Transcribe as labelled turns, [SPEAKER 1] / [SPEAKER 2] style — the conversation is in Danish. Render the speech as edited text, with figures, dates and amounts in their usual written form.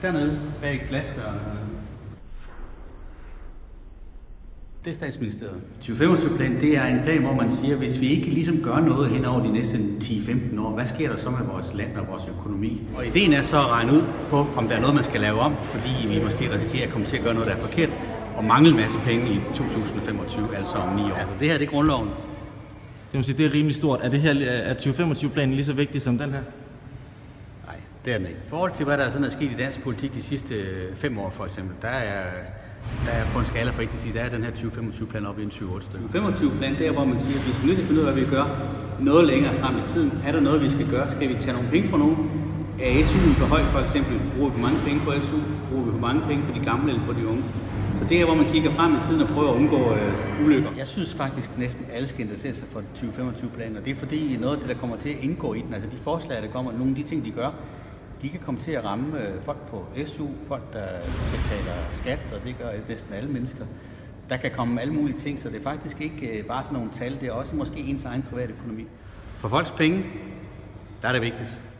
[SPEAKER 1] Dernede bag glasdørene. Det er Statsministeriet. 2025-planen, det er en plan, hvor man siger, at hvis vi ikke ligesom gør noget hen over de næste 10-15 år, hvad sker der så med vores land og vores økonomi? Og ideen er så at regne ud på, om der er noget, man skal lave om, fordi vi måske risikerer at komme til at gøre noget, der er forkert, og mangle en masse penge i 2025, altså om 9 år. Altså det her, det er grundloven.
[SPEAKER 2] Det må sige, det er rimelig stort. Er det her, er 2025-planen lige så vigtig som den her?
[SPEAKER 1] Nej, det er den ikke. I forhold til, hvad der sådan er sket i dansk politik de sidste 5 år for eksempel, der er på en skala fra 1 til 10, der er den her 2025-plan op i en 7-8 stykker. 2025-plan, det er, hvor man siger, at vi skal nødt til at finde ud af, hvad vi gør noget længere frem i tiden. Er der noget, vi skal gøre? Skal vi tage nogle penge fra nogen? Er SU'en for høj, for eksempel? Bruger vi for mange penge på SU? Bruger vi for mange penge på de gamle eller på de unge? Så det er, hvor man kigger frem i tiden og prøver at undgå ulykker. Jeg synes faktisk, at næsten alle skal interessere sig for 2025-planen, og det er fordi noget af det, der kommer til at indgå i den, altså de forslag, der kommer, nogle af de ting, de gør, de kan komme til at ramme folk på SU, folk, der betaler skat, og det gør næsten alle mennesker. Der kan komme alle mulige ting, så det er faktisk ikke bare sådan nogle tal, det er også måske ens egen private økonomi. For folks penge, der er det vigtigt.